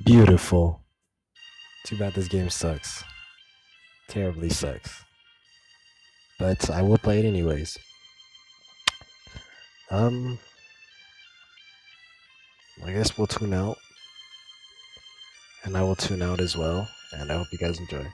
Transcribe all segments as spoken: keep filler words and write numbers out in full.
Beautiful. Too bad this game sucks. Terribly sucks. But I will play it anyways. Um, I guess we'll tune out. And I will tune out as well. And I hope you guys enjoy.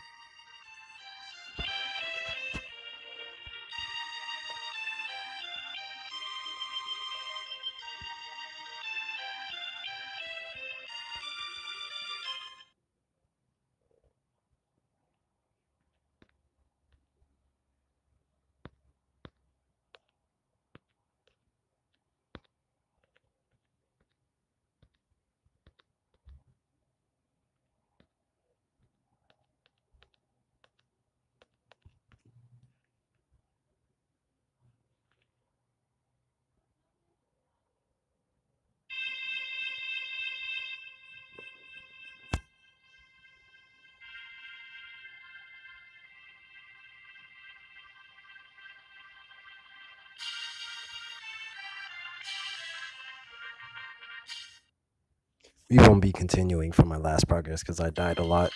We won't be continuing from my last progress because I died a lot.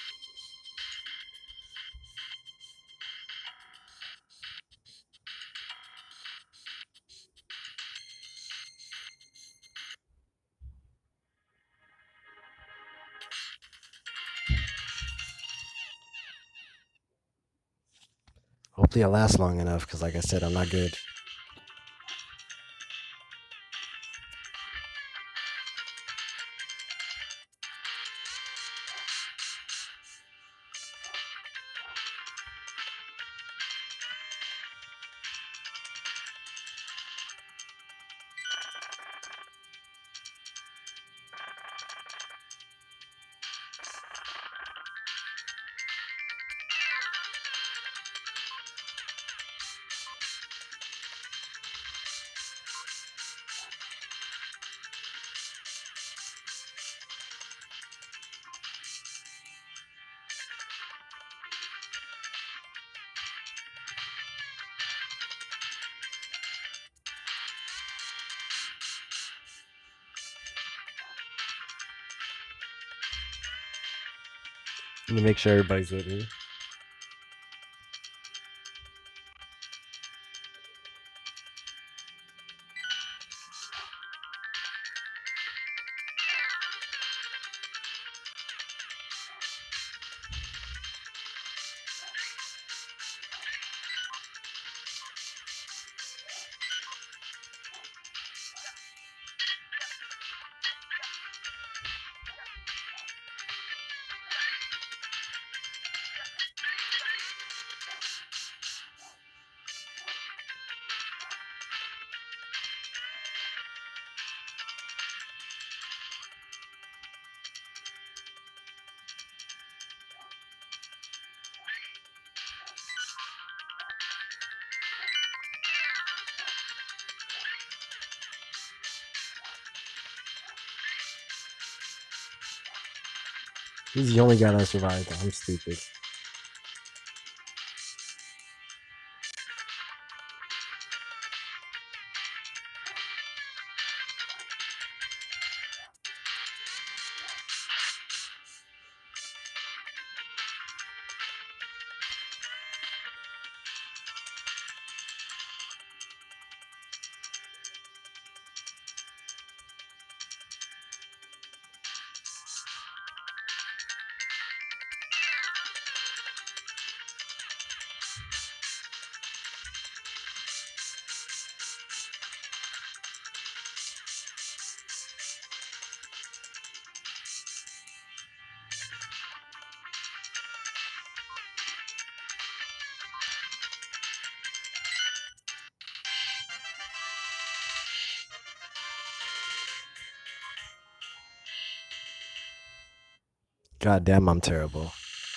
Hopefully I last long enough because like I said, I'm not good. Let me make sure everybody's with me. He's the only guy that survived. I'm stupid. God damn, I'm terrible.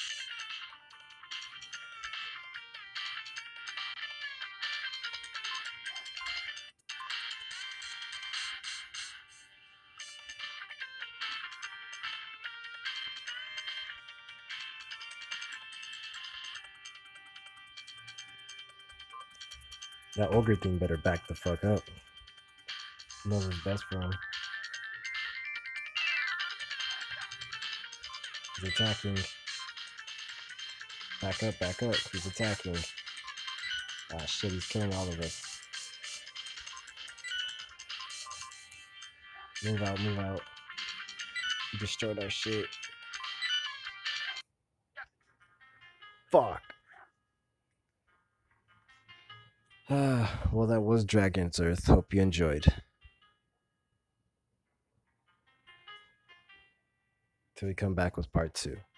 That ogre thing better back the fuck up. Knows his best friend. He's attacking. Back up, back up. He's attacking. Ah, shit, he's killing all of us. Move out, move out. He destroyed our shit. Fuck. Ah, well, that was Dragon's Earth. Hope you enjoyed. Till we come back with part two.